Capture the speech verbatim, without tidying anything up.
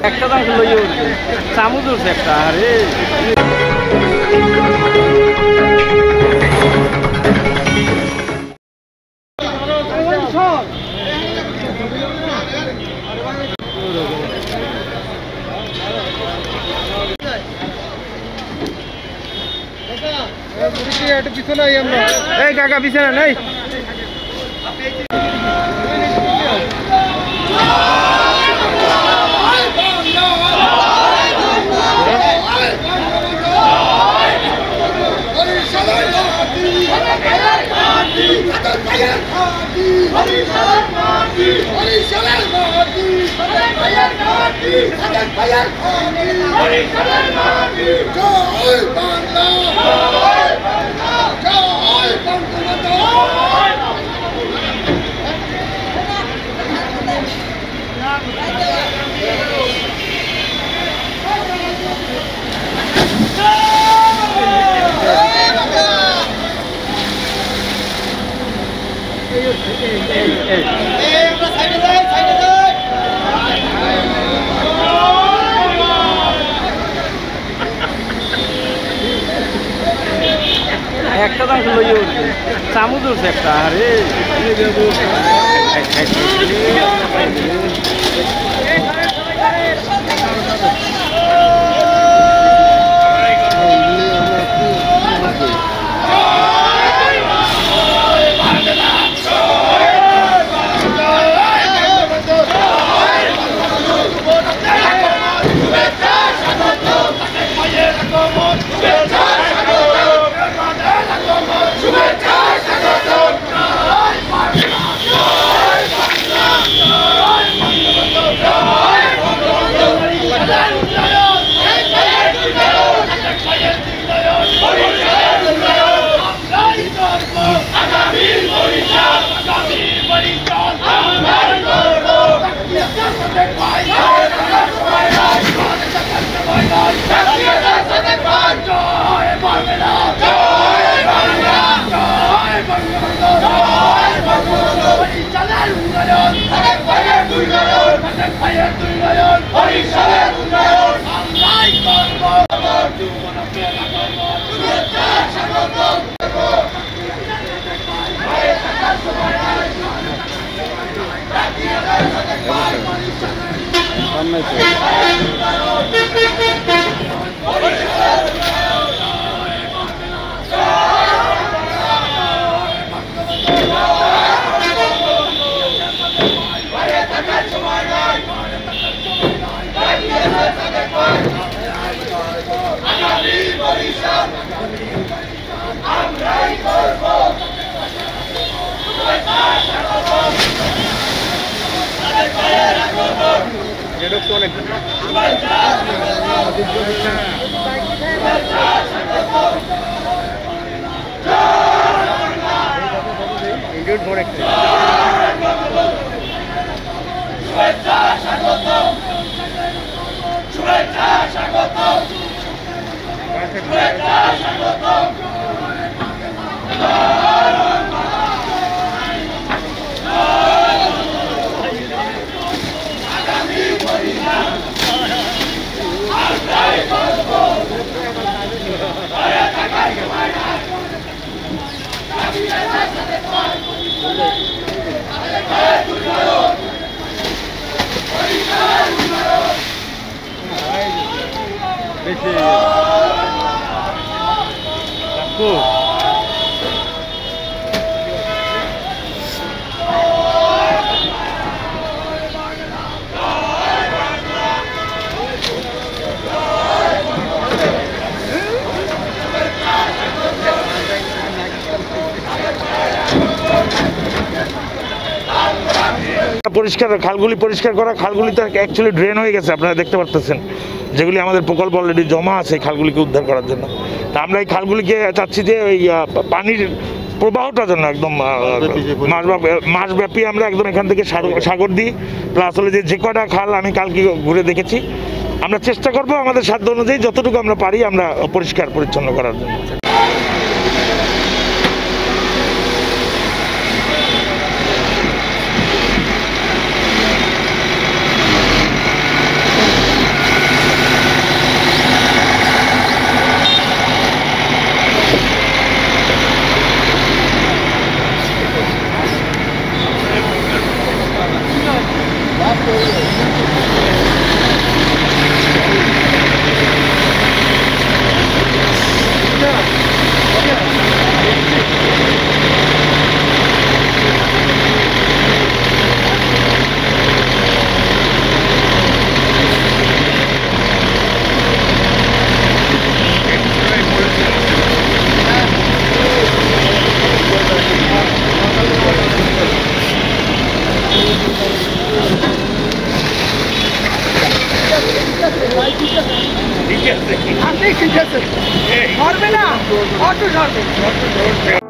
একটা দাম লইয়ে উঠছে চামচ উঠছে একটা আরে এই কাকা পিছনে নেই একটা দাম লইয়ে উঠছে চামচ উঠছে একটা আরে পরিষ্কার খালগুলি পরিষ্কার করা, খালগুলিতে অ্যাকচুয়ালি ড্রেন হয়ে গেছে, আপনারা দেখতে পারতেছেন, যেগুলি আমাদের প্রকল্প অলরেডি জমা আছে খালগুলিকে উদ্ধার করার জন্য। তা আমরা এই খালগুলিকে চাচ্ছি যে ওই পানির প্রবাহটা যেন একদম মাসব্যাপী আমরা একদম এখান থেকে সাগর দিই, প্লাস হলে যে যে কটা খাল আমি কালকে ঘুরে দেখেছি, আমরা চেষ্টা করবো আমাদের সাধ্য অনুযায়ী যতটুকু আমরা পারি আমরা পরিষ্কার পরিচ্ছন্ন করার জন্য। আপনি ঠিক আছে, ধরবে না, অটো ধরবে।